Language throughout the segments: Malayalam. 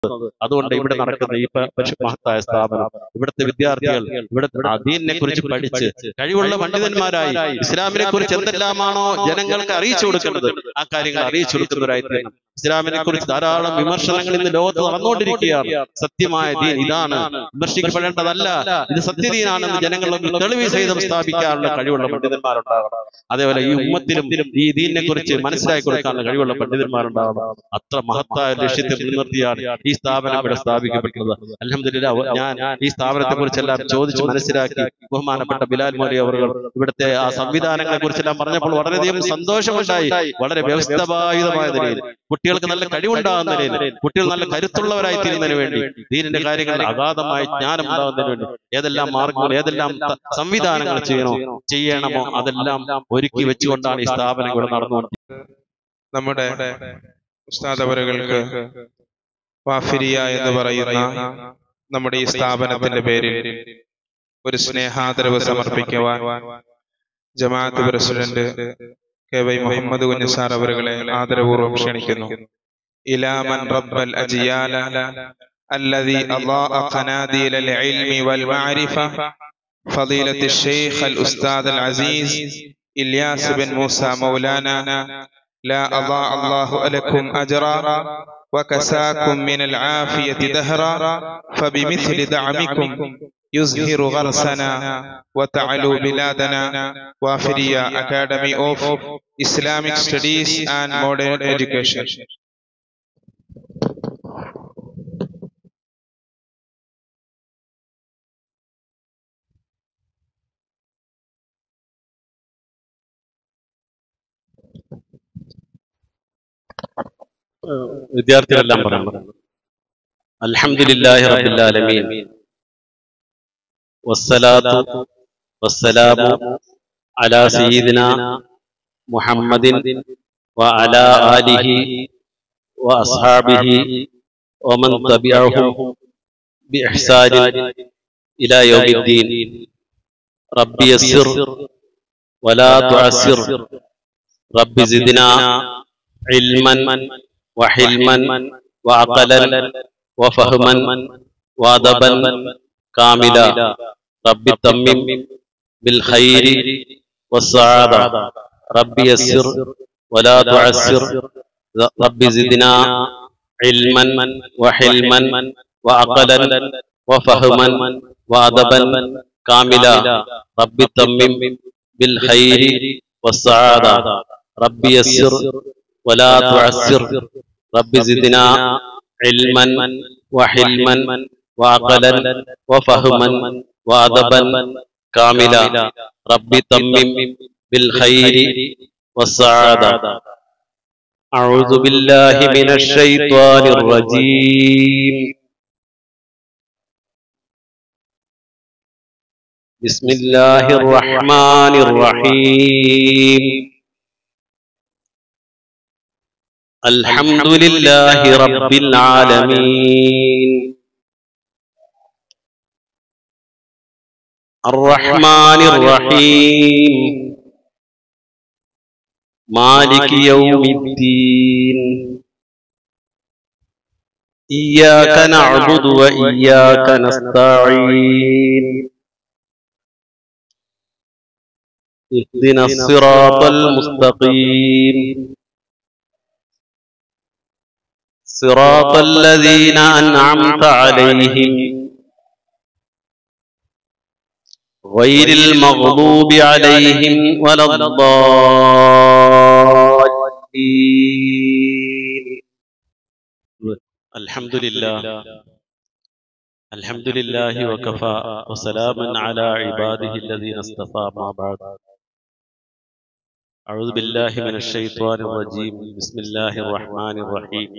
അതുകൊണ്ട് ഇവിടെ നടക്കുന്ന ഈ മഹത്തായ സ്ഥാപനം, ഇവിടുത്തെ വിദ്യാർത്ഥികൾ ഇവിടുത്തെ ദീനിനെ കുറിച്ച് പഠിച്ച് കഴിവുള്ള പണ്ഡിതന്മാരായി ഇസ്ലാമിനെ കുറിച്ച് എന്തെല്ലാമാണോ ജനങ്ങൾക്ക് അറിയിച്ചു കൊടുക്കേണ്ടത് ആ കാര്യങ്ങൾ അറിയിച്ചു കൊടുക്കുന്നവരായി തീരണം. ഇസ്ലാമിനെ കുറിച്ച് ധാരാളം വിമർശനങ്ങൾ ഇന്ന് ലോകത്ത് നടന്നുകൊണ്ടിരിക്കുകയാണ്. സത്യമായ ദീൻ ഇതാണ്, വിമർശിക്കപ്പെടേണ്ടതല്ല, ഇത് സത്യദീനാണെന്ന് ജനങ്ങളിൽ തെളിവ് സഹിതം സ്ഥാപിക്കാനുള്ള കഴിവുള്ള പണ്ഡിതന്മാരുണ്ടാകണം. അതേപോലെ ഈ ഉമ്മത്തിലും ഈ ദീനിനെ കുറിച്ച് മനസ്സിലാക്കി കൊടുക്കാനുള്ള കഴിവുള്ള പണ്ഡിതന്മാരുണ്ടാകണം. അത്ര മഹത്തായ ലക്ഷ്യത്തെ മുൻനിർത്തിയാണ് ഈ സ്ഥാപനം ഇവിടെ സ്ഥാപിക്കപ്പെട്ടത്. അൽഹംദുലില്ലാഹ്, ഞാൻ ഈ സ്ഥാപനത്തെ കുറിച്ചെല്ലാം ചോദിച്ച് മനസ്സിലാക്കി ബഹുമാനപ്പെട്ട ബിലാൽ മൗലവി അവർ ഇവിടുത്തെ ആ സംവിധാനങ്ങളെ കുറിച്ചെല്ലാം പറഞ്ഞപ്പോൾ വളരെയധികം സന്തോഷമുണ്ടായി. വളരെ വ്യവസ്ഥാപിതമായ നിലയിൽ, കുട്ടികൾക്ക് നല്ല കഴിവുണ്ടാകുന്ന നിലയിൽ, കുട്ടികൾ നല്ല കരുത്തുള്ളവരായി തീരുന്നതിന് വേണ്ടി, ദീനിന്റെ കാര്യങ്ങളിൽ അഗാധമായ ജ്ഞാനം ഉണ്ടാകുന്നതിന് വേണ്ടി ഏതെല്ലാം മാർഗങ്ങൾ, ഏതെല്ലാം സംവിധാനങ്ങൾ ചെയ്യണമോ അതെല്ലാം ഒരുക്കി വെച്ചുകൊണ്ടാണ് ഈ സ്ഥാപനം ഇവിടെ നടന്നുകൊണ്ടിരിക്കുന്നത്. നമ്മുടെ ഉസ്താദ് അവറുകൾക്ക് വാഫിരിയ എന്ന് പറയുന്ന നമ്മുടെ ഈ സ്ഥാപനത്തിന്റെ പേരിൽ ഒരു സ്നേഹാദരവ് സമർപ്പിക്കുവാൻ ജമാഅത്ത് പ്രസിഡന്റ് കെ.വൈ. മുഹമ്മദ് കുഞ്ഞ് സാർ അവറുകളെ ആദരപൂർവ്വം ക്ഷണിക്കുന്നു. ഇലാ മൻ റബ്ബൽ അജിയാല അല്ലദീ അളാഅ ഖനാദീലൽ ഇൽമി വൽ മഅരിഫ ഫളീലത്ത് ശൈഖ് അൽ ഉസ്താദ് അൽ അസീസ് ഇല്യാസ് ബിൻ മൂസ മൗലാന لا أضاع الله لكم أجرا وكساكم من العافية دهرا فبمثل دعمكم يزهر غرسنا وتعلو بلادنا. وافريا Academy of Islamic Studies and Modern Education. വിദ്യാർത്ഥികളെല്ലാം പറഞ്ഞു അൽഹംദുലില്ലാഹി റബ്ബിൽ ആലമീൻ വസ്സലാത്തു വസ്സലാമു അലാ സയ്യിദിനാ മുഹമ്മദിൻ വഅലാ ആലിഹി വഅസ്ഹാബിഹി വമൻ തബിഅഹും ബിഇഹ്സാനിൻ ഇലാ യൗമിദ്ദീൻ. റബ്ബി യസ്സിർ വലാ തുഅസ്സിർ റബ്ബി സിദ്നാ ഇൽമൻ വഹിൽമൻ വഅഖലൻ വഫഹ്മൻ വഅദബൻ കാമില. റബ്ബി തമ്മിം ബിൽ ഖൈരി വസ്സആദ റബ്ബി യസ്സിർ വലാ തുഅസ്സിർ റബ്ബി സിദ്നാ ഇൽമൻ വഹിൽമൻ വഅഖലൻ വഫഹ്മൻ വഅദബൻ കാമില. റബ്ബി തമ്മിം ബിൽ ഖൈരി വസ്സആദ റബ്ബി യസ്സിർ ولا تعسر رب زدنا علما وحلما وعقلا وفهما وأدبا كاملا. رب تمم بالخير والسعادة. أعوذ بالله من الشيطان الرجيم. بسم الله الرحمن الرحيم. الحمد لله رب العالمين الرحمن الرحيم مالك يوم الدين إياك نعبد وإياك نستعين اهدنا الصراط المستقيم صراط الذين أنعمت عليهم غير المغضوب عليهم ولا الضالين. الحمد لله وكفى وسلام على عباده الذين اصطفى. ما بعد. أعوذ بالله من الشيطان الرجيم. بسم الله الرحمن الرحيم.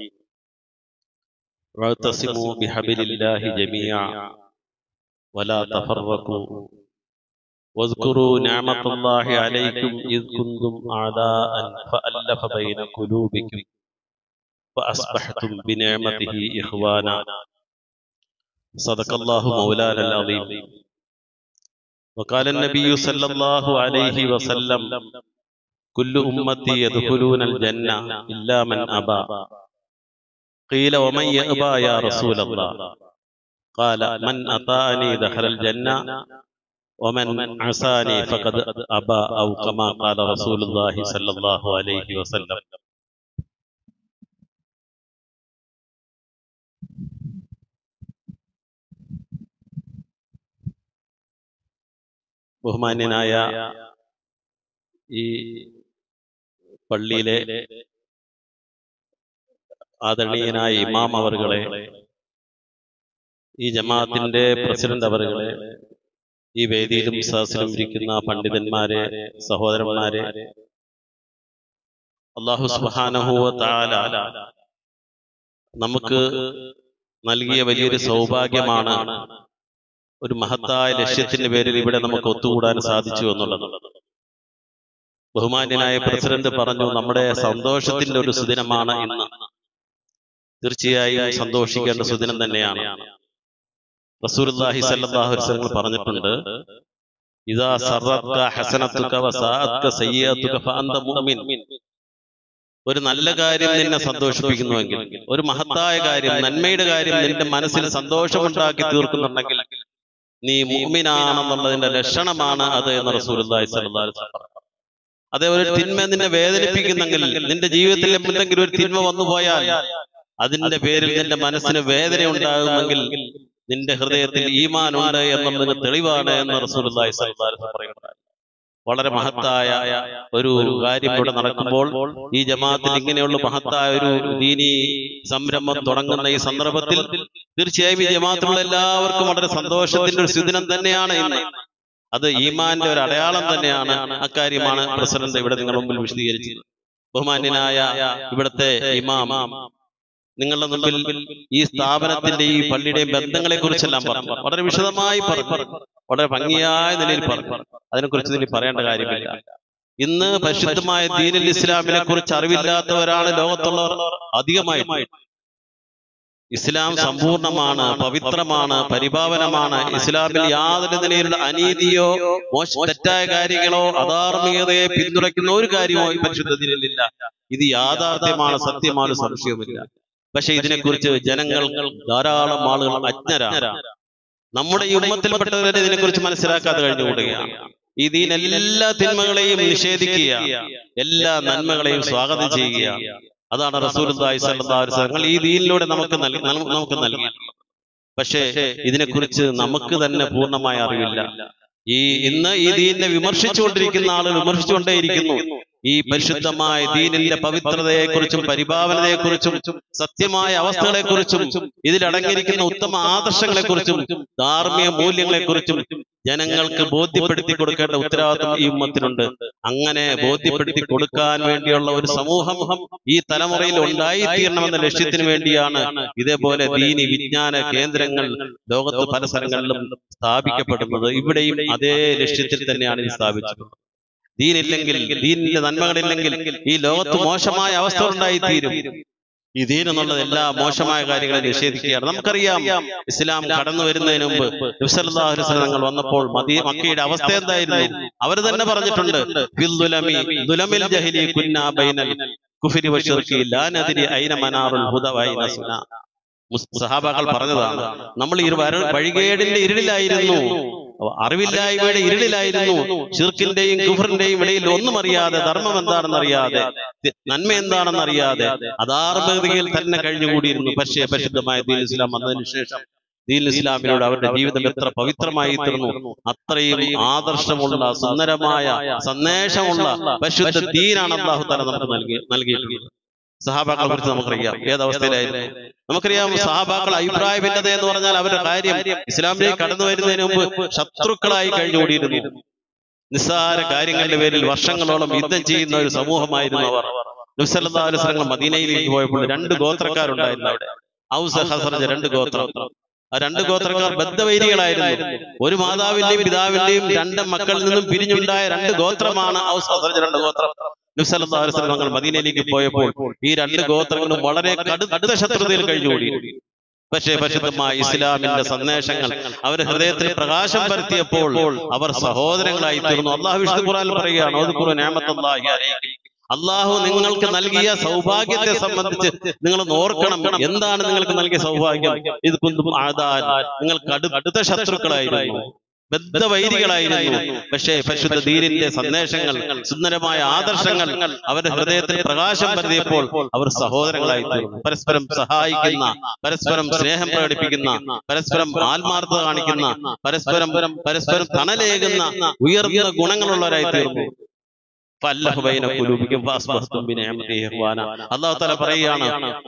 واعتصموا بحبل الله جميعا ولا تفرقوا واذكروا نعمة الله عليكم إذ كنتم أعداء فألف بين قلوبكم فأصبحتم بنعمته إخوانا. صدق الله مولانا العظيم. وقال النبي صلى الله عليه وسلم كل أمتي يدخلون الجنة إلا من أبى ഖീല വമൻ യഅബാ യാ റസൂലല്ലാഹ് ഖാല മൻ അതാഅനി ദഖലൽ ജന്ന വമൻ അസാനി ഫഖദ് അബാ ഔ കമാ ഖാല റസൂലുള്ളാഹി സ്വല്ലല്ലാഹു അലൈഹി വസല്ലം. ബഹുമാന്യനായ ഈ പള്ളിയിലെ ആദരണീയനായ ഇമാം അവറുകളെ, ഈ ജമാഅത്തിന്റെ പ്രസിഡന്റ് അവറുകളെ, ഈ വേദിയിലും സദസ്സിലും ഇരിക്കുന്ന പണ്ഡിതന്മാരെ, സഹോദരന്മാരെ, അല്ലാഹു സുബ്ഹാനഹു വ തആല നമുക്ക് നൽകിയ വലിയൊരു സൗഭാഗ്യമാണ് ഒരു മഹത്തായ ലക്ഷ്യത്തിന്റെ പേരിൽ ഇവിടെ നമുക്ക് ഒത്തുകൂടാൻ സാധിച്ചു എന്നുള്ളത്. ബഹുമാന്യനായ പ്രസിഡന്റ് പറഞ്ഞു, നമ്മുടെ സന്തോഷത്തിന്റെ ഒരു സുദിനമാണ് ഇന്ന്. തീർച്ചയായും സന്തോഷിക്കേണ്ട സുദിനം തന്നെയാണ്. റസൂലുള്ളാഹി സ്വല്ലല്ലാഹു അലൈഹി വസല്ലം പറഞ്ഞിട്ടുണ്ട്, ഇദാ സറത്ക ഹസനതുക വസാഅത്ക സയ്യിഅതുക ഫഅന്ത മുഅ്മിൻ. ഒരു നല്ല കാര്യം നിന്നെ സന്തോഷിപ്പിക്കുന്നുവെങ്കിൽ, ഒരു മഹത്തായ കാര്യം, നന്മയുടെ കാര്യം നിന്റെ മനസ്സിൽ സന്തോഷമുണ്ടാക്കി തീർക്കുന്നുണ്ടെങ്കിൽ നീ മുഅ്മിനാണെന്നുള്ളതിന്റെ ലക്ഷണമാണ് അത് എന്ന് റസൂലുള്ളാഹി സ്വല്ലല്ലാഹു അലൈഹി വസല്ലം. അതേപോലെ തിന്മ നിന്നെ വേദനിപ്പിക്കുന്നെങ്കിൽ, നിന്റെ ജീവിതത്തിൽ എന്തെങ്കിലും ഒരു തിന്മ വന്നു പോയാൽ അതിന്റെ പേരിൽ നിന്റെ മനസ്സിന് വേദന ഉണ്ടാകുമെങ്കിൽ നിന്റെ ഹൃദയത്തിൽ ഈമാൻ ഉണ്ട് എന്നുള്ളതിന് തെളിവാണ് എന്ന് റസൂലുള്ളാഹി സ്വല്ലല്ലാഹു അലൈഹി വസല്ലം പറയുന്നത്. വളരെ മഹത്തായ ഒരു കാര്യം ഇവിടെ നടക്കുമ്പോൾ, ഈ ജമാഅത്തിൽ ഇങ്ങനെയുള്ള മഹത്തായ ഒരു ദീനി സംരംഭം തുടങ്ങുന്ന ഈ സന്ദർഭത്തിൽ തീർച്ചയായും ഈ ജമാഅത്തിലുള്ള എല്ലാവർക്കും വളരെ സന്തോഷത്തിന്റെ ഒരു സുദിനം തന്നെയാണ് ഇന്ന്. അത് ഈമാന്റെ ഒരു അടയാളം തന്നെയാണ്. അക്കാര്യമാണ് പ്രസിഡന്റ് ഇവിടെ നിങ്ങളുടെ മുമ്പിൽ വിശദീകരിച്ചത്. ബഹുമാന്യനായ ഇവിടുത്തെ ഇമാം നിങ്ങളുടെ മുമ്പിൽ ഈ സ്ഥാപനത്തിന്റെ, ഈ പള്ളിയുടെയും ബന്ധങ്ങളെ കുറിച്ചെല്ലാം പറഞ്ഞു, വളരെ വിശദമായി പറഞ്ഞു, വളരെ ഭംഗിയായ നിലയിൽ പറഞ്ഞു. അതിനെക്കുറിച്ച് ഇനി പറയേണ്ട കാര്യമില്ല. ഇന്ന് പരിശുദ്ധമായ ദീനുൽ ഇസ്ലാമിനെ കുറിച്ച് അറിവില്ലാത്തവരാണ് ലോകത്തുള്ളവർ അധികമായി. ഇസ്ലാം സമ്പൂർണമാണ്, പവിത്രമാണ്, പരിപാവനമാണ്. ഇസ്ലാമിൽ യാതൊരു നിലയിലുള്ള അനീതിയോ തെറ്റായ കാര്യങ്ങളോ അധാർമികതയെ പിന്തുണയ്ക്കുന്ന ഒരു കാര്യമോ ഈ പരിശുദ്ധ ദീനിലില്ല. ഇത് യാഥാർത്ഥ്യമാണ്, സത്യമാണ്, സംശയവുമില്ല. പക്ഷെ ഇതിനെക്കുറിച്ച് ജനങ്ങൾ, ധാരാളം ആളുകൾ അജ്ഞരാണ്. നമ്മുടെ ഈ ഉമ്മത്തിൽപ്പെട്ടവരെ ഇതിനെക്കുറിച്ച് മനസ്സിലാക്കാതെ കഴിഞ്ഞുകൂടുകയാണ്. ഈ ദീൻ എല്ലാ തിന്മകളെയും നിഷേധിക്കുക, എല്ലാ നന്മകളെയും സ്വാഗതം ചെയ്യുക. അതാണ് റസൂലുള്ളാഹി സ്വല്ലല്ലാഹു അലൈഹി വസല്ലം ഈ ദീനിലൂടെ നമുക്ക് നൽകി. പക്ഷേ ഇതിനെക്കുറിച്ച് നമുക്ക് തന്നെ പൂർണ്ണമായ അറിവില്ല. ഇന്ന് ഈ ദീനിനെ വിമർശിച്ചുകൊണ്ടിരിക്കുന്ന ആളുകൾ വിമർശിച്ചുകൊണ്ടേയിരിക്കുന്നു. ഈ പരിശുദ്ധമായ ദീനിന്റെ പവിത്രതയെക്കുറിച്ചും പരിപാവനതയെക്കുറിച്ചും സത്യമായ അവസ്ഥകളെക്കുറിച്ചും ഇതിലടങ്ങിയിരിക്കുന്ന ഉത്തമ ആദർശങ്ങളെക്കുറിച്ചും ധാർമ്മിക മൂല്യങ്ങളെക്കുറിച്ചും ജനങ്ങൾക്ക് ബോധ്യപ്പെടുത്തി കൊടുക്കേണ്ട ഉത്തരവാദിത്വം ഈ ഉമ്മത്തിനുണ്ട്. അങ്ങനെ ബോധ്യപ്പെടുത്തി കൊടുക്കാൻ വേണ്ടിയുള്ള ഒരു സമൂഹം ഈ തലമുറയിൽ ഉണ്ടായിത്തീരണമെന്ന ലക്ഷ്യത്തിന് വേണ്ടിയാണ് ഇതേപോലെ ദീനി വിജ്ഞാന കേന്ദ്രങ്ങൾ ലോകത്ത് പല സ്ഥലങ്ങളിലും സ്ഥാപിക്കപ്പെടുന്നത്. ഇവിടെയും അതേ ലക്ഷ്യത്തിൽ തന്നെയാണ് ഇത് സ്ഥാപിച്ചത്. ദീനില്ലെങ്കിൽ, ദീനിന്റെ നന്മകളില്ലെങ്കിൽ ഈ ലോകത്ത് മോശമായ അവസ്ഥ ഉണ്ടായിത്തീരും. ഈ ദീൻ എന്നുള്ളത് എല്ലാ മോശമായ കാര്യങ്ങളെ നിഷേധിക്കുകയാണ്. നമുക്കറിയാം, ഇസ്ലാം കടന്നു വരുന്നതിന് മുമ്പ് നബി സല്ലല്ലാഹു അലൈഹി വസല്ലം തങ്ങൾ വന്നപ്പോൾ മക്കയുടെ അവസ്ഥ എന്തായിരുന്നു? അവർ തന്നെ പറഞ്ഞിട്ടുണ്ട്, ദുലമിൽ ജഹലി കുന്നാ ബൈനൽ കുഫ്രി വശിർക്കി ലാ നദ്രി ഐന മനാറുൽ ഹുദ വൈന സുന. സഹാബാക്കൾ പറഞ്ഞതാണ്, നമ്മൾ ഈ വഴികേടിന്റെ ഇരുളിലായിരുന്നു, അറിവില്ലായ്മയുടെ ഇരുളിലായിരുന്നു, ശിർക്കിന്റെയും കുഫറിന്റെയും ഇടയിൽ ഒന്നും അറിയാതെ, ധർമ്മം എന്താണെന്നറിയാതെ, നന്മ എന്താണെന്നറിയാതെ അധാർമികതയിൽ തന്നെ കഴിഞ്ഞുകൂടിയിരുന്നു. പക്ഷേ പരിശുദ്ധമായ ദീനുൽ ഇസ്ലാം വന്നതിന് ശേഷം ദീനുൽ ഇസ്ലാമിനോട് അവരുടെ ജീവിതം എത്ര പവിത്രമായി തീർന്നു. അത്രയും ആദർശമുള്ള, സുന്ദരമായ, സന്ദേശമുള്ള പരിശുദ്ധ ദീനാണ് അല്ലാഹു തആല നമുക്ക് നൽകിയിട്ടുള്ളത്. സഹാബാക്കളെ കുറിച്ച് നമുക്കറിയാം ഏതവസ്ഥയിലായിരുന്നു. നമുക്കറിയാം, സഹാബാക്കൾ അഭിപ്രായ ഭിന്നത എന്ന് പറഞ്ഞാൽ അവരുടെ കാര്യം ഇസ്ലാമിലേക്ക് കടന്നു വരുന്നതിന് മുമ്പ് ശത്രുക്കളായി കഴിഞ്ഞുകൂടിയിരുന്നു. നിസ്സാര കാര്യങ്ങളുടെ പേരിൽ വർഷങ്ങളോളം യുദ്ധം ചെയ്യുന്ന ഒരു സമൂഹമായിരുന്നു അവർ. നബി സല്ലല്ലാഹു അലൈഹി വസല്ലം മദീനയിലേക്ക് പോയപ്പോൾ 2 ഗോത്രക്കാരുണ്ടായിരുന്നു അവിടെ. ഔസ് ഖസ്റജ് 2 ഗോത്രം. ആ 2 ഗോത്രക്കാർ ബദ്ധവൈരികളായിരുന്നു. ഒരു മാതാവിന്റെയും പിതാവിന്റെയും 2 മക്കളിൽ നിന്നും പിരിഞ്ഞുണ്ടായ 2 ഗോത്രമാണ് ഔസ് ഖസ്റജ് 2 ഗോത്രം. നബി സല്ലല്ലാഹു അലൈഹി വസല്ലം തങ്ങൾ മദീനയിലേക്ക് പോയപ്പോൾ ഈ 2 ഗോത്രങ്ങളും വളരെ കടുത്ത ശത്രുതയിൽ കഴിഞ്ഞുകൂടി. പക്ഷേ പരിശുദ്ധമായ ഇസ്ലാമിന്റെ സന്ദേശങ്ങൾ അവരുടെ ഹൃദയത്തിൽ പ്രകാശം പരത്തിയപ്പോൾ അവർ സഹോദരങ്ങളായി തീർന്നു. അല്ലാഹു വിശുദ്ധ ഖുർആനിൽ പറയുകയാണ്, ഉദ്കുറു നിഅമത്തല്ലാഹി അലൈക്കും അള്ളാഹു നിങ്ങൾക്ക് നൽകിയ സൗഭാഗ്യത്തെ സംബന്ധിച്ച് നിങ്ങൾ ഓർക്കണം. എന്താണ് നിങ്ങൾക്ക് നൽകിയ സൗഭാഗ്യം? ഇത് കുന്തും ആദാൻ, നിങ്ങൾക്ക് അടുത്ത ശത്രുക്കളായിരുന്നു, ബദ്ധവൈരികളായിരുന്നു. പക്ഷേ പരിശുദ്ധ ദീനിന്റെ സന്ദേശങ്ങൾ, സുന്ദരമായ ആദർശങ്ങൾ അവരുടെ ഹൃദയത്തിൽ പ്രകാശം പരത്തിയപ്പോൾ അവർ സഹോദരങ്ങളായി തീർന്നു. പരസ്പരം സഹായിക്കുന്ന, പരസ്പരം സ്നേഹം പ്രകടിപ്പിക്കുന്ന, പരസ്പരം ആത്മാർത്ഥത കാണിക്കുന്ന, പരസ്പരം തണലേകുന്ന ഉയർന്ന ഗുണങ്ങളുള്ളവരായി തീർന്നു. അല്ലാഹു തആല പറയുകയാണ്,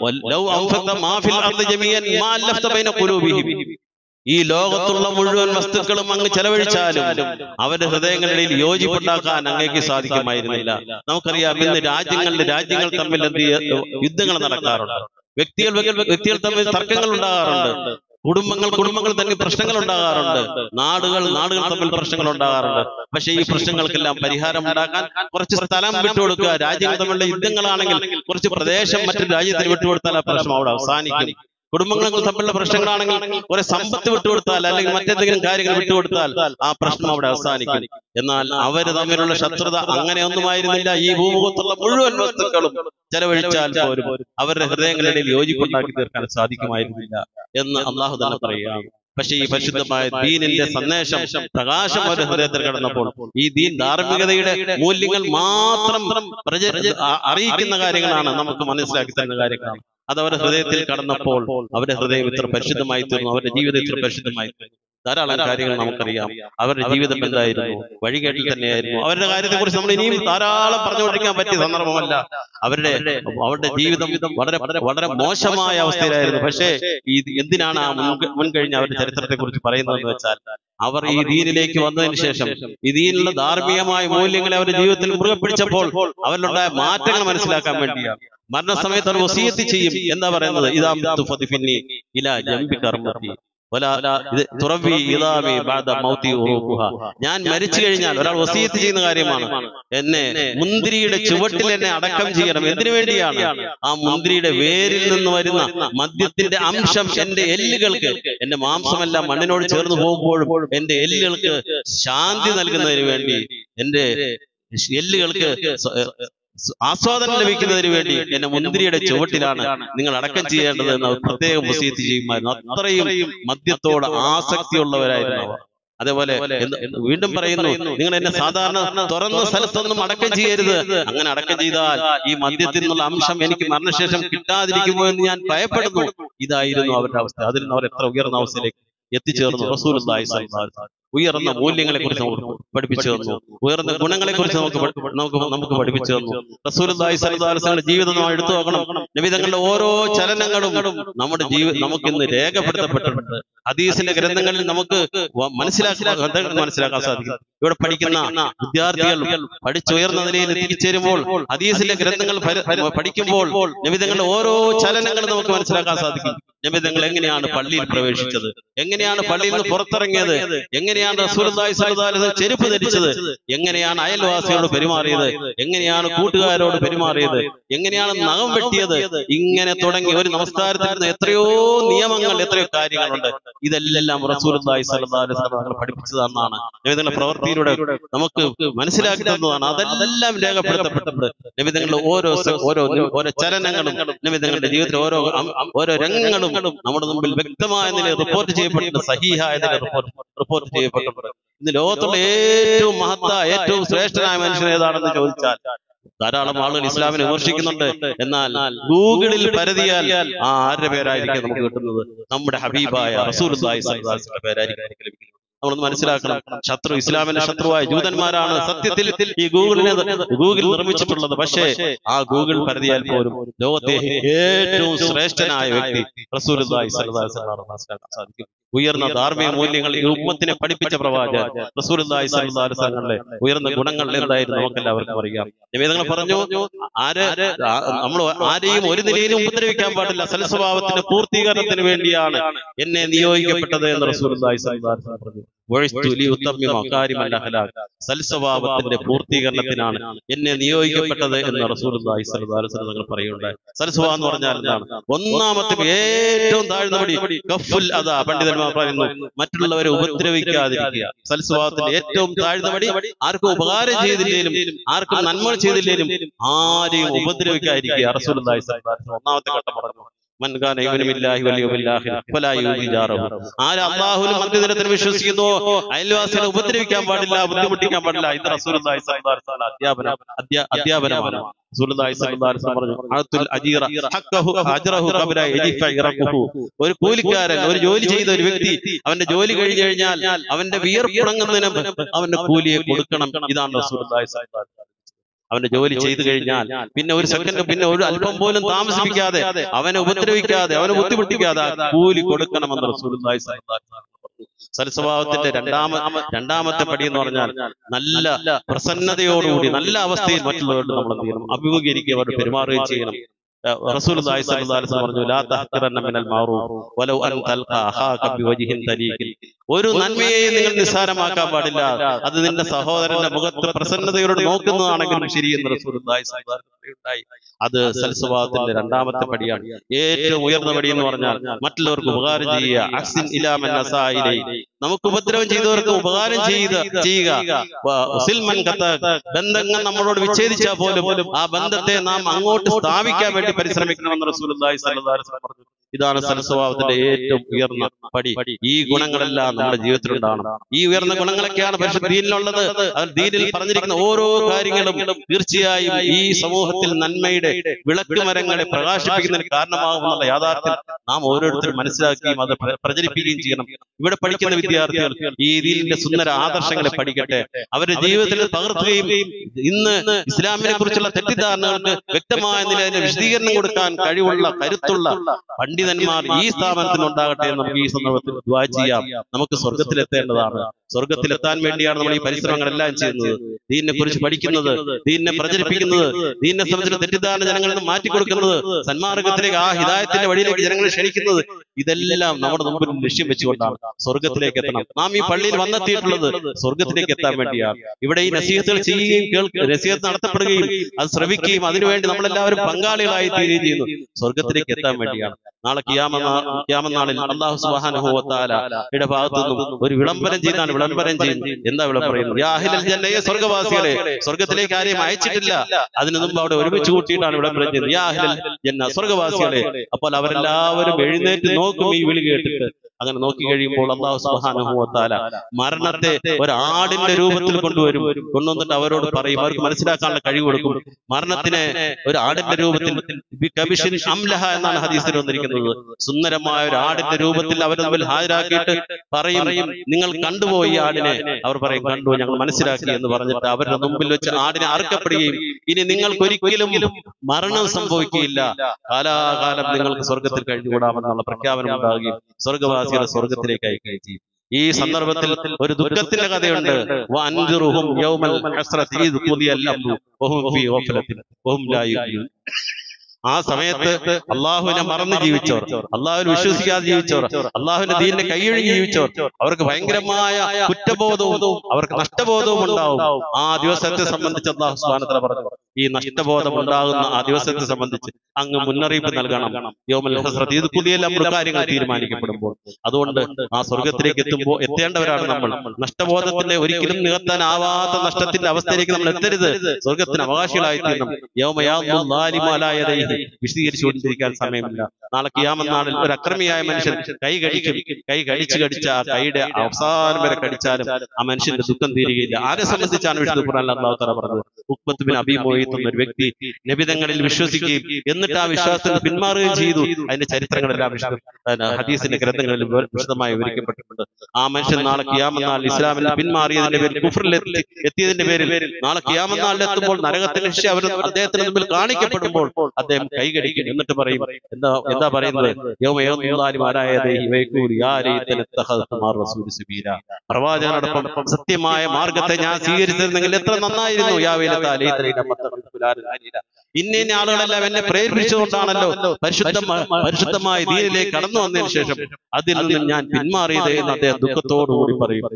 ഈ ലോകത്തുള്ള മുഴുവൻ വസ്തുക്കളും അങ്ങ് ചെലവഴിച്ചാലും അവരുടെ ഹൃദയങ്ങളിൽ യോജിപ്പുണ്ടാക്കാൻ അങ്ങേക്ക് സാധിക്കുമായിരുന്നില്ല. നമുക്കറിയാം, ഇന്ന് രാജ്യങ്ങൾ തമ്മിൽ യുദ്ധങ്ങൾ നടക്കാറുണ്ട്, വ്യക്തികൾ തമ്മിൽ തർക്കങ്ങൾ ഉണ്ടാകാറുണ്ട്, കുടുംബങ്ങൾ തമ്മിൽ പ്രശ്നങ്ങൾ ഉണ്ടാകാറുണ്ട്, നാടുകൾ തമ്മിൽ പ്രശ്നങ്ങൾ ഉണ്ടാകാറുണ്ട്. പക്ഷെ ഈ പ്രശ്നങ്ങൾക്കെല്ലാം പരിഹാരം ഉണ്ടാക്കാൻ കുറച്ച് സ്ഥലം വിട്ടുകൊടുക്കുക. രാജ്യങ്ങൾ തമ്മിലുള്ള യുദ്ധങ്ങളാണെങ്കിൽ കുറച്ച് പ്രദേശം മറ്റൊരു രാജ്യത്തിന് വിട്ടുകൊടുത്താൽ ആ പ്രശ്നം അവിടെ അവസാനിക്കും. കുടുംബങ്ങൾ തമ്മിലുള്ള പ്രശ്നങ്ങളാണെങ്കിൽ കുറെ സമ്പത്ത് വിട്ടുകൊടുത്താൽ, അല്ലെങ്കിൽ മറ്റെന്തെങ്കിലും കാര്യങ്ങൾ വിട്ടുകൊടുത്താൽ ആ പ്രശ്നം അവിടെ അവസാനിക്കും. എന്നാൽ അവര് തമ്മിലുള്ള ശത്രുത അങ്ങനെയൊന്നുമായിരുന്നില്ല. ഈ ഭൂമുഖത്തുള്ള മുഴുവൻ വസ്തുക്കളും ചെലവഴിച്ചാൽ പോലും അവരുടെ ഹൃദയങ്ങളിൽ യോജിപ്പുണ്ടാക്കി തീർക്കാൻ സാധിക്കുമായിരുന്നില്ല എന്ന് അള്ളാഹു തന്നെ പറയുകയാണ്. പക്ഷെ ഈ പരിശുദ്ധമായ ദീനിന്റെ സന്ദേശം, പ്രകാശം അവരുടെ ഹൃദയത്തിൽ കടന്നപ്പോൾ ഈ ദീൻ ധാർമ്മികതയുടെ മൂല്യങ്ങൾ മാത്രം അറിയിക്കുന്ന കാര്യങ്ങളാണ്, നമുക്ക് മനസ്സിലാക്കി തരുന്ന കാര്യങ്ങളാണ്. അത് അവരുടെ ഹൃദയത്തിൽ കടന്നപ്പോൾ അവരുടെ ഹൃദയം ഇത്ര പരിശുദ്ധമായി തീർന്നു, അവരുടെ ജീവിതം ഇത്ര പരിശുദ്ധമായി തീർന്നു. ധാരാളം കാര്യങ്ങൾ നമുക്കറിയാം. അവരുടെ ജീവിതം എന്തായിരുന്നു? വഴികേട്ടിൽ തന്നെയായിരുന്നു. അവരുടെ കാര്യത്തെ കുറിച്ച് നമ്മൾ ഇനിയും ധാരാളം പറഞ്ഞുകൊണ്ടിരിക്കാൻ പറ്റിയ സന്ദർഭമല്ല. അവരുടെ ജീവിതം വളരെ മോശമായ അവസ്ഥയിലായിരുന്നു. പക്ഷേ എന്തിനാണ് ആ മുൻകഴിഞ്ഞ അവരുടെ ചരിത്രത്തെ കുറിച്ച് പറയുന്നതെന്ന് വെച്ചാൽ, അവർ ഈ ദീനിലേക്ക് വന്നതിന് ശേഷം ഈ ദീനിലുള്ള ധാർമ്മികമായ മൂല്യങ്ങളെ അവരുടെ ജീവിതത്തിൽ മുറുകെ പിടിച്ചപ്പോൾ അവരിലുണ്ടായ മാറ്റങ്ങൾ മനസ്സിലാക്കാൻ വേണ്ടിയാണ്. മരണസമയത്ത് അവർ വസിയത്ത് ചെയ്യും. എന്താ പറയുന്നത്? ഞാൻ മരിച്ചു കഴിഞ്ഞാൽ ഒരാൾ വസിയത്ത് ചെയ്യുന്ന കാര്യമാണ്, എന്നെ മുന്തിരിയുടെ ചുവട്ടിൽ എന്നെ അടക്കം ചെയ്യണം. എന്തിനു വേണ്ടിയാണ്? ആ മുന്തിരിയുടെ വേരിൽ നിന്ന് വരുന്ന മദ്യത്തിന്റെ അംശം എന്റെ എല്ലുകൾക്ക്, എന്റെ മാംസമെല്ലാം മണ്ണിനോട് ചേർന്ന് പോകുമ്പോഴും എന്റെ എല്ലുകൾക്ക് ശാന്തി നൽകുന്നതിന് വേണ്ടി, എന്റെ എല്ലുകൾക്ക് ആസ്വാദനം ലഭിക്കുന്നതിന് വേണ്ടി എന്നെ മുന്തിരിയുടെ ചുവട്ടിലാണ് നിങ്ങൾ അടക്കം ചെയ്യേണ്ടത് എന്ന് പ്രത്യേകം വസിയത്ത് ചെയ്യുമായിരുന്നു. അത്രയും മദ്യത്തോട് ആസക്തിയുള്ളവരായിരുന്നു അവർ. അതേപോലെ വീണ്ടും പറയുന്നു, നിങ്ങൾ എന്നെ സാധാരണ തുറന്ന സ്ഥലത്തൊന്നും അടക്കം ചെയ്യരുത്. അങ്ങനെ അടക്കം ചെയ്താൽ ഈ മദ്യത്തിൽ നിന്നുള്ള അംശം എനിക്ക് മരണശേഷം കിട്ടാതിരിക്കുമോ എന്ന് ഞാൻ ഭയപ്പെടുന്നു. ഇതായിരുന്നു അവരുടെ അവസ്ഥ. അതിൽ നിന്ന് അവർ എത്ര ഉയർന്ന അവസ്ഥയിലേക്ക് എത്തിച്ചേർന്നു. റസൂലുള്ളാഹി സ്വല്ലല്ലാഹു അലൈഹി വസല്ലം ഉയർന്ന മൂല്യങ്ങളെ കുറിച്ച് നമുക്ക് പഠിപ്പിച്ചു തന്നു, ഉയർന്ന ഗുണങ്ങളെ കുറിച്ച് നമുക്ക് പഠിപ്പിച്ചു തന്നു. റസൂലുള്ളാഹി സ്വല്ലല്ലാഹു അലൈഹി വസല്ലം ജീവിതം നാം എടുത്തു നോക്കണം. നബി തങ്ങളുടെ ഓരോ ചലനങ്ങളും നമ്മുടെ നമുക്ക് ഇന്ന് രേഖപ്പെടുത്തപ്പെട്ടിട്ടുണ്ട്. ഹദീസിന്റെ ഗ്രന്ഥങ്ങളിൽ നമുക്ക് മനസ്സിലാക്കാൻ സാധിക്കും. ഇവിടെ പഠിക്കുന്ന വിദ്യാർത്ഥികൾ പഠിച്ചുയർന്ന നിലയിൽ എത്തിച്ചേരുമ്പോൾ ഹദീസിന്റെ ഗ്രന്ഥങ്ങൾ പഠിക്കുമ്പോൾ നബി തങ്ങളുടെ ഓരോ ചലനങ്ങളും നമുക്ക് മനസ്സിലാക്കാൻ സാധിക്കും. നബി തങ്ങൾ എങ്ങനെയാണ് പള്ളിയിൽ പ്രവേശിച്ചത്, എങ്ങനെയാണ് പള്ളിയിൽ നിന്ന് പുറത്തിറങ്ങിയത്, എങ്ങനെയാണ് റസൂലുള്ളാഹി സ്വല്ലല്ലാഹു അലൈഹി വസല്ലം ചെരുപ്പ് ധരിച്ചത്, എങ്ങനെയാണ് അയൽവാസികളോട് പെരുമാറിയത്, എങ്ങനെയാണ് കൂട്ടുകാരോട് പെരുമാറിയത്, എങ്ങനെയാണ് നഖം വെട്ടിയത്, ഇങ്ങനെ തുടങ്ങി ഒരു നമസ്കാരത്തിൽ നിന്ന് എത്രയോ നിയമങ്ങൾ, എത്രയോ കാര്യങ്ങളുണ്ട്. ഇതെല്ലാം റസൂലുള്ളാഹി സ്വല്ലല്ലാഹു അലൈഹി വസല്ലം പഠിപ്പിച്ചതെന്നാണ് നബി തങ്ങളുടെ പ്രവൃത്തിയിലൂടെ നമുക്ക് മനസ്സിലാക്കി തന്നതാണ്. അതെല്ലാം രേഖപ്പെടുത്തപ്പെട്ടിട്ടുണ്ട്. നബി തങ്ങളുടെ ഓരോ ചലനങ്ങളും, നബി തങ്ങളുടെ ജീവിതത്തിലെ ഓരോ രംഗങ്ങളും നമ്മുടെ മുമ്പിൽ വ്യക്തമായ നിലയിൽ റിപ്പോർട്ട് ചെയ്യപ്പെട്ടിട്ടുണ്ട്. സഹീഹായ നിലയിൽ റിപ്പോർട്ട് ചെയ്യപ്പെട്ടിട്ടുണ്ട്. ഇന്ന് ലോകത്തുള്ള ഏറ്റവും മഹത്തായ, ഏറ്റവും ശ്രേഷ്ഠനായ മനുഷ്യൻ ഏതാണെന്ന് ചോദിച്ചാൽ ധാരാളം ആളുകൾ ഇസ്ലാമിനെ വിമർശിക്കുന്നുണ്ട്. എന്നാൽ ഗൂഗിളിൽ പരതിയാൽ ആരുടെ പേരായിരിക്കും നമുക്ക് കിട്ടുന്നത്? നമ്മുടെ ഹബീബായ റസൂലുള്ളാഹി സ്വല്ലല്ലാഹു അലൈഹി വസല്ലം പേരായിരിക്കും ലഭിക്കുന്നത്. നമ്മളൊന്ന് മനസ്സിലാക്കണം, ഇസ്ലാമിന്റെ ശത്രുവായ ജൂതന്മാരാണ് സത്യത്തിൽ ഈ ഗൂഗിൾ നിർമ്മിച്ചിട്ടുള്ളത്. പക്ഷേ ആ ഗൂഗിൾ പരതിയാൽ പോലും ലോകത്തെ ഏറ്റവും ശ്രേഷ്ഠനായ വ്യക്തി റസൂലുള്ളാഹി സ്വല്ലല്ലാഹു അലൈഹി വസല്ലം മനസ്സിലാക്കാൻ സാധിക്കും. ഉയർന്ന ധാർമ്മിക മൂല്യങ്ങൾ ഈ ഉമ്മത്തിനെ പഠിപ്പിച്ച പ്രവാചകൻ റസൂലുള്ളാഹി സ്വല്ലല്ലാഹു അലൈഹി വസല്ലമയുടെ ഉയർന്ന ഗുണങ്ങൾ എന്തായിരുന്നു നമുക്കെല്ലാവർക്കും അറിയാം. നബിതങ്ങൾ പറഞ്ഞു, നമ്മൾ ആരെയും ഒരു നിലയിലും ഉപദ്രവിക്കാൻ പാടില്ല, സൽസ്വഭാവത്തിന്റെ പൂർത്തീകരണത്തിന് വേണ്ടിയാണ് എന്നെ നിയോഗിക്കപ്പെട്ടത് എന്ന് റസൂലുള്ളാഹി സ്വല്ലല്ലാഹു അലൈഹി വസല്ലം പറഞ്ഞു. സൽസ്വഭാവത്തിന്റെ പൂർത്തീകരണത്തിനാണ് എന്നെ നിയോഗിക്കപ്പെട്ടത് എന്ന് റസൂലുള്ളാഹി സ്വല്ലല്ലാഹു അലൈഹി വസല്ലം തങ്ങൾ പറയുന്നുണ്ടായി. സൽസ്വഭാവം എന്ന് പറഞ്ഞാൽ എന്താണ്? ഒന്നാമത്തെ ഏറ്റവും താഴ്ന്നപടി കഫുൽ അദാ. പണ്ഡിതന്മാർ പറയുന്നു, മറ്റുള്ളവരെ ഉപദ്രവിക്കാതിരിക്കുക. സൽസ്വഭാവത്തിന്റെ ഏറ്റവും താഴ്ന്നപടി ആർക്കും ഉപകാരം ചെയ്തില്ലേലും ആർക്കും നന്മ ചെയ്തില്ലേലും ആരെയും ഉപദ്രവിക്കാതിരിക്കുക. റസൂലുള്ളാഹി സ്വല്ലല്ലാഹു അലൈഹി വസല്ലം ഒന്നാമത്തെ ഘട്ടം പറഞ്ഞു. ആര് അല്ലാഹുവിലും അന്ത്യദിനത്തിൽ വിശ്വസിക്കുന്നു അയൽവാസികളെ ഉപദ്രവിക്കാൻ പാടില്ല, ബുദ്ധിമുട്ടിക്കാൻ പാടില്ല. ഇത് റസൂലുള്ളാഹി സ്വല്ലല്ലാഹു അലൈഹി വസല്ലം അധ്യാപനമാണ്. റസൂലുള്ളാഹി സ്വല്ലല്ലാഹു അലൈഹി വസല്ലം പറഞ്ഞു, അഅതുൽ അജീറ ഹഖഹു അജ്റഹു ഖബ്ല യജിഫ ഇറഖുഹു. ഒരു കൂലിക്കാരൻ, ഒരു ജോലി ചെയ്ത ഒരു വ്യക്തി അവന്റെ ജോലി കഴിഞ്ഞു കഴിഞ്ഞാൽ അവന്റെ വിയർപ്പുണങ്ങുന്നതിന് അവന്റെ കൂലിയെ കൊടുക്കണം. ഇതാണ് റസൂലുള്ളാഹി സ്വല്ലല്ലാഹു അലൈഹി വസല്ലം. അവന്റെ ജോലി ചെയ്തു കഴിഞ്ഞാൽ പിന്നെ ഒരു സെക്കൻഡ്, പിന്നെ ഒരു അല്പം പോലും താമസിപ്പിക്കാതെ, അവനെ ഉപദ്രവിക്കാതെ, അവനെ ബുദ്ധിമുട്ടിക്കാതെ കൂലി കൊടുക്കണമെന്ന് റസൂലുള്ളാഹി സ്വല്ലല്ലാഹു അലൈഹി വസല്ലം. സൽസ്വഭാവത്തിന്റെ രണ്ടാമത്തെ പടി എന്ന് പറഞ്ഞാൽ നല്ല പ്രസന്നതയോടുകൂടി നല്ല അവസ്ഥയിൽ മറ്റുള്ളവരോട് നമ്മൾ എന്ത് ചെയ്യണം? അഭിമുഖീകരിക്കുക, അവരോട് പെരുമാറുകയും ചെയ്യണം. റസൂലുള്ളാഹി സ്വല്ലല്ലാഹു അലൈഹി വസല്ലം പറഞ്ഞു, ലാ തഹ്ഖിറന്ന മിനൽ മഅറൂഫ് വലൗ അൻ തൽഖാ അഖാക ബിവജ്ഹിൻ തലീഖിൻ. ഒരു നന്മയെയും നിങ്ങൾ നിസ്സാരമാക്കാൻ പാടില്ല, അത് നിന്റെ സഹോദരന്റെ മുഖത്ത് പ്രസന്നതയോട് നോക്കുന്നതാണെങ്കിലും ശരിയെന്ന് റസൂലുള്ളാഹി സ്വല്ലല്ലാഹു അലൈഹി വസല്ലം ഉണ്ടായി. അത് സൽസ്വഭാവത്തിന്റെ രണ്ടാമത്തെ പടിയാണ്. ഏറ്റവും ഉയർന്ന പടി എന്ന് പറഞ്ഞാൽ മറ്റുള്ളവർക്ക് ഉപകാരം ചെയ്യുക. അഹ്സിൻ ഇലാ മൻ അസാ ഇലൈഹി. നമുക്ക് ഉപദ്രവം ചെയ്തവർക്ക് ഉപകാരം ചെയ്യുക. ബന്ധങ്ങൾ നമ്മളോട് വിച്ഛേദിച്ചാൽ പോലും ആ ബന്ധത്തെ നാം അങ്ങോട്ട് സ്ഥാപിക്കാൻ വേണ്ടി പരിശ്രമിക്കണമെന്ന് റസൂലുള്ളാഹി സ്വല്ലല്ലാഹു അലൈഹി വസല്ലം പറഞ്ഞു. ഇതാണ് സൽസ്വഭാവത്തിന്റെ ഏറ്റവും ഉയർന്ന പടി. ഈ ഗുണങ്ങളെല്ലാം നമ്മുടെ ജീവിതത്തിൽ ഉണ്ടാകണം. ഈ ഉയർന്ന ഗുണങ്ങളൊക്കെയാണ് പരിശുദ്ധ ദീനിലുള്ളത്. അത് ദീനിൽ പറഞ്ഞിരിക്കുന്ന ഓരോ കാര്യങ്ങളും തീർച്ചയായും ഈ സമൂഹത്തിൽ നന്മയുടെ വിളക്കുമരങ്ങളെ പ്രകാശിപ്പിക്കുന്നതിന് കാരണമാകുമെന്നുള്ള യാഥാർത്ഥ്യം നാം ഓരോരുത്തരും മനസ്സിലാക്കുകയും അത് പ്രചരിപ്പിക്കുകയും ചെയ്യണം. ഇവിടെ പഠിക്കുന്ന വിദ്യാർത്ഥികൾ ഈ ദീനിന്റെ സുന്ദര ആദർശങ്ങളെ പഠിക്കട്ടെ, അവരുടെ ജീവിതത്തിൽ പകർത്തുകയും ഇന്ന് ഇസ്ലാമിനെ കുറിച്ചുള്ള തെറ്റിദ്ധാരണകൾക്ക് വ്യക്തമായ നിലയിൽ വിശദീകരണം കൊടുക്കാൻ കഴിവുള്ള കരുത്തുള്ള പണ്ഡിതന്മാർ ഈ സ്ഥാപനത്തിനുണ്ടാകട്ടെ എന്ന് നമുക്ക് ഈ സന്ദർഭത്തിൽ ദുആ ചെയ്യാം. നമുക്ക് സ്വർഗത്തിലെത്തേണ്ടതാണ്. സ്വർഗത്തിലെത്താൻ വേണ്ടിയാണ് നമ്മൾ ഈ പരിശ്രമങ്ങളെല്ലാം ചെയ്യുന്നത്. ദീനിനെ കുറിച്ച് പഠിക്കുന്നത്, ദീനിനെ പ്രചരിപ്പിക്കുന്നത്, ദീനിനെ സംബന്ധിച്ച തെറ്റിദ്ധാരണ ജനങ്ങളിൽ നിന്ന് മാറ്റിക്കൊടുക്കുന്നത്, സന്മാർഗത്തിലേക്ക് ആ ഹിദായത്തിന്റെ വഴിയിലേക്ക് ജനങ്ങളെ ക്ഷണിക്കുന്നത്, ഇതെല്ലാം നമ്മുടെ മുമ്പിൽ ലക്ഷ്യം വെച്ചുകൊണ്ടാണ് സ്വർഗത്തിലേക്ക് എത്തണം. നാം ഈ പള്ളിയിൽ വന്നെത്തിയിട്ടുള്ളത് സ്വർഗത്തിലേക്ക് എത്താൻ വേണ്ടിയാണ്. ഇവിടെ ഈ നസീഹത്തുകൾ ചെയ്യുകയും നസീഹത്ത് നടത്തപ്പെടുകയും അത് ശ്രവിക്കുകയും അതിനുവേണ്ടി നമ്മളെല്ലാവരും പങ്കാളികളായി തീരുകയും ചെയ്യുന്നു സ്വർഗത്തിലേക്ക് എത്താൻ വേണ്ടിയാണ്. നാളെ ഖിയാമത്ത് നാളിൽ അല്ലാഹു സുബ്ഹാനഹു വ തആലയുടെ ഭാഗത്തു നിന്നും ഒരു വിളംബരം ചെയ്യുന്നത്. എന്താ വിളംബരം? യാ അഹ്ലൽ ജന്നയെ, സ്വർഗവാസികളെ. സ്വർഗത്തിലേക്ക് ആരെയും അയച്ചിട്ടില്ല, അതിനു മുമ്പ് അവിടെ ഒരുമിച്ച് കൂട്ടിയിട്ടാണ് വിളംബരം ചെയ്യുന്നത്. യാ അഹ്ലൽ ജന്ന, സ്വർഗവാസികളെ. അപ്പോൾ അവരെല്ലാവരും എഴുന്നേറ്റ് നോക്കും ഈ വിളി കേട്ടിട്ട്. അങ്ങനെ നോക്കി കഴിയുമ്പോൾ അല്ലാഹു സുബ്ഹാനഹു വ തആല മരണത്തെ ഒരാടിന്റെ രൂപത്തിൽ കൊണ്ടുവന്നിട്ട് അവരോട് പറയും, അവർക്ക് മനസ്സിലാക്കാനുള്ള കഴിവ് കൊടുക്കും. മരണത്തിനെ ഒരു ആടിന്റെ രൂപത്തിൽ എന്നാണ് ഹദീസിൽ വന്നിരിക്കുന്നത്. സുന്ദരമായ ഒരു ആടിന്റെ രൂപത്തിൽ അവരെ മുമ്പിൽ ഹാജരാക്കിയിട്ട് പറയും, നിങ്ങൾ കണ്ടുപോയി ആടിനെ. അവർ പറയും, കണ്ടു, ഞങ്ങൾ മനസ്സിലാക്കി എന്ന് പറഞ്ഞിട്ട് അവരുടെ മുമ്പിൽ വെച്ച് ആടിനെ അറുക്കപ്പെടുകയും ഇനി നിങ്ങൾക്ക് ഒരിക്കലും മരണം സംഭവിക്കുകയില്ല, കാലാകാലം നിങ്ങൾക്ക് സ്വർഗത്തിൽ കഴിഞ്ഞുകൂടാമെന്നുള്ള പ്രഖ്യാപനം ഉണ്ടാവുകയും സ്വർഗവാസികളെ സ്വർഗത്തിലേക്ക് അയക്കുകയും ചെയ്യും. ഈ സന്ദർഭത്തിൽ ഒരു ദുഃഖത്തിന്റെ കഥയുണ്ട്. വഅൻദിറുഹും യൗമൽ ഹസ്രതി ഇദ് ഖുദിയൽ അംറു വഹും ഫീ ഗഫലത്തിൻ വഹും ലാ യുഅ്മിനൂൻ. ആ സമയത്ത് അള്ളാഹുവിനെ മറന്ന് ജീവിച്ചവർ, അള്ളാഹുവിനെ വിശ്വസിക്കാതെ ജീവിച്ചവർ, അള്ളാഹുവിന്റെ ദീനിനെ കൈയൊഴിഞ്ഞ് ജീവിച്ചവർ, അവർക്ക് ഭയങ്കരമായ കുറ്റബോധവും അവർക്ക് നഷ്ടബോധവും ഉണ്ടാവും. ആ ദിവസത്തെ സംബന്ധിച്ച് അള്ളാഹു സുബ്ഹാനഹു വ തആല പറഞ്ഞു, ഈ നഷ്ടബോധം ഉണ്ടാകുന്ന ആ ദിവസത്തെ സംബന്ധിച്ച് അങ്ങ് മുന്നറിയിപ്പ് നൽകണം. യൗമൽ ഹസ്രതി ഇദ് ഖുദിയൽ അംറു, കാര്യങ്ങൾ തീരുമാനിക്കപ്പെടുമ്പോൾ. അതുകൊണ്ട് ആ സ്വർഗത്തിലേക്ക് എത്തേണ്ടവരാണ് നമ്മൾ. നഷ്ടബോധത്തിന്റെ ഒരിക്കലും നികത്താനാവാത്ത നഷ്ടത്തിന്റെ അവസ്ഥയിലേക്ക് നമ്മൾ എത്തരുത്. സ്വർഗത്തിന് അവകാശികളായി തീരണം. യൗമ യഅ്ദു ളാലിമു അലാ യദൈഹി, വിശദീകരിച്ചുകൊണ്ടിരിക്കാൻ സമയമില്ല. നാളെ ഖിയാമത്ത് നാളിൽ ഒരു അക്രമിയായ മനുഷ്യൻ കൈ കടിച്ച് ആ കൈയുടെ അവസാനം വരെ കടിച്ചാലും ആ മനുഷ്യന്റെ ദുഃഖം തീരുകയില്ല. ആരെ സംബന്ധിച്ചാണ് വിശുദ്ധ ഖുർആനിൽ അല്ലാഹു തആല പറഞ്ഞത്? ഉഖ്ബത്ത് ബിൻ അബീ മുഅയ്ത്ത് എന്ന ഒരു വ്യക്തി നബിതങ്ങളിൽ വിശ്വസിക്കുകയും എന്നിട്ട് ആ വിശ്വാസത്തിൽ പിന്മാറുകയും ചെയ്തു. അതിന്റെ ചരിത്രങ്ങളെല്ലാം ഹദീസിന്റെ ഗ്രന്ഥങ്ങളിൽ വിശദമായി വിവരിക്കപ്പെട്ടിട്ടുണ്ട്. ആ മനുഷ്യൻ നാളെ ഖിയാമത്ത് നാളിൽ ഇസ്ലാമിൽ പിന്മാറിയതിന്റെ പേരിൽ, കുഫറിൽ എത്തിയതിന്റെ പേരിൽ നാളെ ഖിയാമത്ത് നാളിൽ എത്തുമ്പോൾ നരകത്തിന്റെ ശിക്ഷ അദ്ദേഹത്തിന് മുമ്പിൽ കാണിക്കപ്പെടുമ്പോൾ അദ്ദേഹം കൈകടിക്കും. എന്നിട്ട് പറയും, എന്താ പറയുന്നത്? പ്രവാചകനോടൊപ്പം സത്യമായ മാർഗത്തെ ഞാൻ സ്വീകരിച്ചിരുന്നെങ്കിൽ എത്ര നന്നായിരുന്നു. ഇന്ന ആളുകളെല്ലാം എന്നെ പ്രേരിപ്പിച്ചുകൊണ്ടാണല്ലോ പരിശുദ്ധമായ ദീനിലേക്ക് കടന്നു വന്നതിന് ശേഷം അതിൽ നിന്നും ഞാൻ പിന്മാറിയത് എന്ന് അദ്ദേഹം ദുഃഖത്തോടുകൂടി പറയും.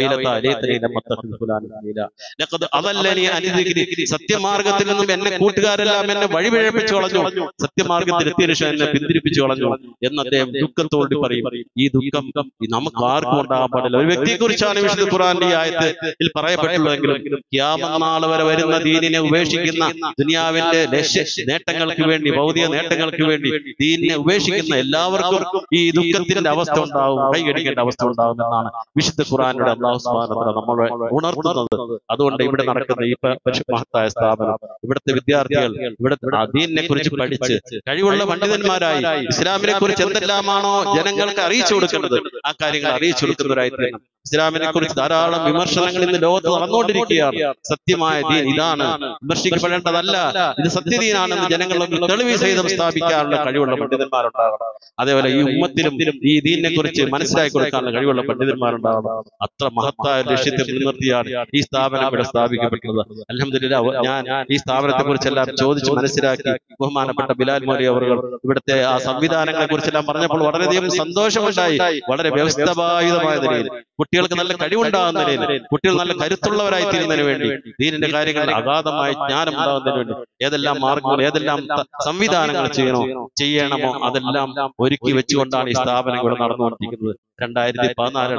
സത്യമാർഗത്തിൽ നിന്നും എന്നെ കൂട്ടുകാരെല്ലാം എന്നെ വഴിപിഴപ്പിച്ചു കളഞ്ഞു, സത്യമാർഗത്തിൽ എത്തിയതിനു ശേഷം എന്നെ പിന്തിരിപ്പിച്ചു കളഞ്ഞു എന്ന് അദ്ദേഹം ദുഃഖത്തോട് പറയും. ഈ ദുഃഖം നമുക്ക് ആർക്കും ഉണ്ടാകാൻ പാടില്ല. ഒരു വ്യക്തിയെ കുറിച്ചാണ് വിശുദ്ധ ഖുർആനിലെ ഈ ആയത്തിൽ പറയപ്പെട്ടുള്ളതെങ്കിലും ഖിയാമത്ത് നാൾ വരെ വരുന്ന ദീനിനെ ഉപേക്ഷിക്കുന്ന, ദുനിയാവിന്റെ നേട്ടങ്ങൾക്ക് വേണ്ടി, ഭൗതിക നേട്ടങ്ങൾക്ക് വേണ്ടി ദീനിനെ ഉപേക്ഷിക്കുന്ന എല്ലാവർക്കും ഈ ദുഃഖത്തിന്റെ അവസ്ഥ ഉണ്ടാവും, കൈകടിക്കേണ്ട അവസ്ഥ ഉണ്ടാവും എന്നാണ് വിശുദ്ധ ഖുർആനിലൂടെ അല്ലാഹു സുബ്ഹാനഹു വ തആല നമ്മളെ ഉണർത്തുന്നത്. അതുകൊണ്ട് ഇവിടെ നടക്കുന്ന ഈ മഹത്തായ സ്ഥാപനം, ഇവിടുത്തെ വിദ്യാർത്ഥികൾ ഇവിടുത്തെ ദീനിനെ കുറിച്ച് പഠിച്ച് കഴിവുള്ള പണ്ഡിതന്മാരായി ഇസ്ലാമിനെ കുറിച്ച് എന്തെല്ലാമാണോ ജനങ്ങൾക്ക് അറിയിച്ചു കൊടുക്കേണ്ടത് ആ കാര്യങ്ങൾ അറിയിച്ചു കൊടുക്കുന്നവരായി തീരണം. ഇസ്ലാമിനെ കുറിച്ച് ധാരാളം വിമർശനങ്ങൾ ഇന്ന് ലോകത്ത് നടന്നുകൊണ്ടിരിക്കുകയാണ്. സത്യമായ ദീൻ ഇതാണ്, വിമർശിക്കപ്പെടേണ്ടതല്ല, ഇത് സത്യദീനാണെന്ന് ജനങ്ങളിൽ തെളിവ് സഹിതം സ്ഥാപിക്കാനുള്ള കഴിവുള്ള പണ്ഡിതന്മാരുണ്ടാകണം. അതേപോലെ ഈ ഉമ്മത്തിലും ഈ ദീനിനെ കുറിച്ച് മനസ്സിലാക്കി കൊടുക്കാനുള്ള കഴിവുള്ള പണ്ഡിതന്മാരുണ്ടാകണം. അത്ര മഹത്തായ ലക്ഷ്യത്തെ മുൻനിർത്തിയാണ് ഈ സ്ഥാപനം ഇവിടെ സ്ഥാപിക്കപ്പെട്ടത്. അൽഹംദുലില്ലാഹ്, ഞാൻ ഈ സ്ഥാപനത്തെ കുറിച്ചെല്ലാം ചോദിച്ച് മനസ്സിലാക്കി ബഹുമാനപ്പെട്ട ബിലാൽ മൗലവി അവർ ഇവിടുത്തെ ആ സംവിധാനങ്ങളെ കുറിച്ചെല്ലാം പറഞ്ഞപ്പോൾ വളരെയധികം സന്തോഷമുണ്ടായി. വളരെ വ്യവസ്ഥാപിതമായ നിലയിൽ, കുട്ടികൾക്ക് നല്ല കഴിവുണ്ടാകുന്ന നിലയിൽ, കുട്ടികൾ നല്ല കരുത്തുള്ളവരായി തീരുന്നതിന് വേണ്ടി, ദീനിന്റെ കാര്യങ്ങളിൽ അഗാധമായ ജ്ഞാനം ഉണ്ടാകുന്നതിന് വേണ്ടി ഏതെല്ലാം മാർഗങ്ങൾ, ഏതെല്ലാം സംവിധാനങ്ങൾ ചെയ്യണമോ അതെല്ലാം ഒരുക്കി വെച്ചുകൊണ്ടാണ് ഈ സ്ഥാപനം ഇവിടെ നടന്നുകൊണ്ടിരിക്കുന്നത്. 2014,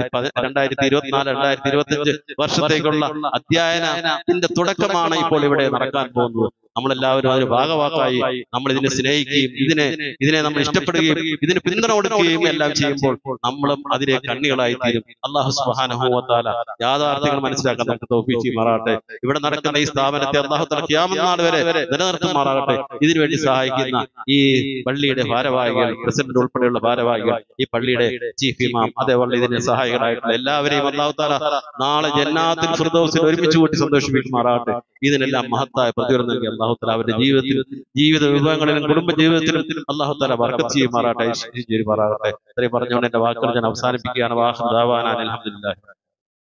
2024, 2025 വർഷത്തേക്കുള്ള അധ്യയനത്തിന്റെ തുടക്കമാണ് ഇപ്പോൾ ഇവിടെ നടക്കാൻ പോകുന്നത്. നമ്മളെല്ലാവരും അതിന് ഭാഗവാക്കായി നമ്മൾ ഇതിനെ സ്നേഹിക്കുകയും ഇതിനെ നമ്മൾ ഇഷ്ടപ്പെടുകയും ഇതിന് പിന്തുണ കൊടുക്കുകയും എല്ലാം ചെയ്യുമ്പോൾ നമ്മളും അതിലെ കണ്ണികളായി തീരും. അല്ലാഹു സുബ്ഹാനഹു വ തആല യാഥാർത്ഥ്യങ്ങൾ മനസ്സിലാക്കാൻ നമുക്ക് തൗഫീഖ് ചെയ്യുമാറാകട്ടെ. ഇവിടെ നടക്കുന്ന ഈ സ്ഥാപനത്തെ അല്ലാഹു തആല ഖിയാമത്ത് നാൾ വരെ നിലനിർത്തുമാറാകട്ടെ. ഇതിനുവേണ്ടി സഹായിക്കുന്ന ഈ പള്ളിയുടെ ഭാരവാഹികൾ, പ്രസിഡന്റ് ഉൾപ്പെടെയുള്ള ഭാരവാഹികൾ, ഈ പള്ളിയുടെ ചീഫ് ഇമാം, അതേപോലെ ഇതിന് സഹായികളായിട്ടുള്ള എല്ലാവരെയും അല്ലാഹു തആല നാളെ ജന്നാത്തുൽ ഫിർദൗസിൽ ഒരുമിച്ച് കൂട്ടി സന്തോഷിപ്പിക്കുമാറാകട്ടെ. ഇതിനെല്ലാം മഹത്തായ പ്രതിഫലം നൽകി അല്ലാഹു തആല അവരുടെ ജീവിത വിഭവങ്ങളിലും കുടുംബ ജീവിതത്തിലും അല്ലാഹു തആല ബർക്കത്ത് ചെയ്യുമാറാകട്ടെ, ചെയ്യുമാറാകട്ടെ. ഇത്രയും പറഞ്ഞുകൊണ്ട് എന്റെ വാക്കുകൾ ഞാൻ അവസാനിപ്പിക്കുകയാണ്. വാഖിറു ദഅവാനാ അൽഹംദുലില്ലാഹി.